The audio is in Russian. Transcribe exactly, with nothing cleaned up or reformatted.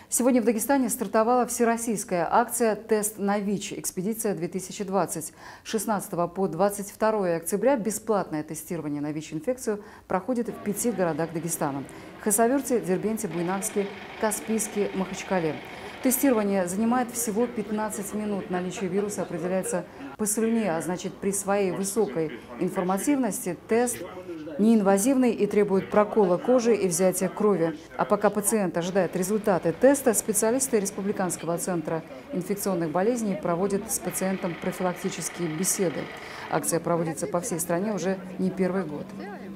Сегодня в Дагестане стартовала всероссийская акция «Тест на ВИЧ. Экспедиция-две тысячи двадцать». С шестнадцатого по двадцать второе октября бесплатное тестирование на ВИЧ-инфекцию проходит в пяти городах Дагестана – Хасавюрте, Дербенте, Буйнакске, Каспийске, Махачкале. Тестирование занимает всего пятнадцать минут. Наличие вируса определяется по слюне, а значит, при своей высокой информативности тест неинвазивный и требует прокола кожи и взятия крови. А пока пациент ожидает результаты теста, специалисты Республиканского центра инфекционных болезней проводят с пациентом профилактические беседы. Акция проводится по всей стране уже не первый год.